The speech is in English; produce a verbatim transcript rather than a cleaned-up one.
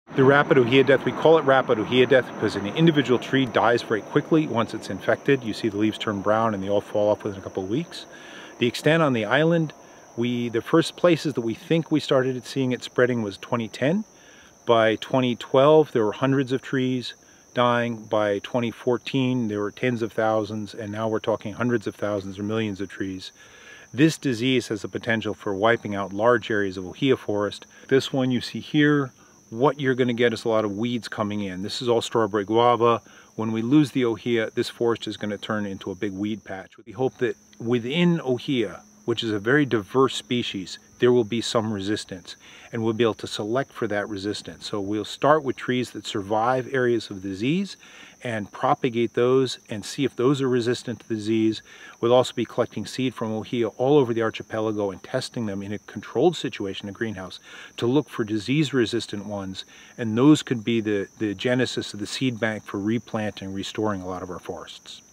The rapid ohia death, we call it rapid ohia death because an individual tree dies very quickly once it's infected. You see the leaves turn brown and they all fall off within a couple of weeks. The extent on the island, we the first places that we think we started seeing it spreading was twenty ten. By twenty twelve, there were hundreds of trees dying. By twenty fourteen, there were tens of thousands, and now we're talking hundreds of thousands or millions of trees. This disease has the potential for wiping out large areas of ohia forest. This one you see here, what you're going to get is a lot of weeds coming in. This is all strawberry guava. When we lose the ohia, this forest is going to turn into a big weed patch. We hope that within ohia, which is a very diverse species, there will be some resistance, and we'll be able to select for that resistance. So we'll start with trees that survive areas of disease and propagate those and see if those are resistant to disease. We'll also be collecting seed from ohia all over the archipelago and testing them in a controlled situation in a greenhouse to look for disease-resistant ones, and those could be the, the genesis of the seed bank for replanting, restoring a lot of our forests.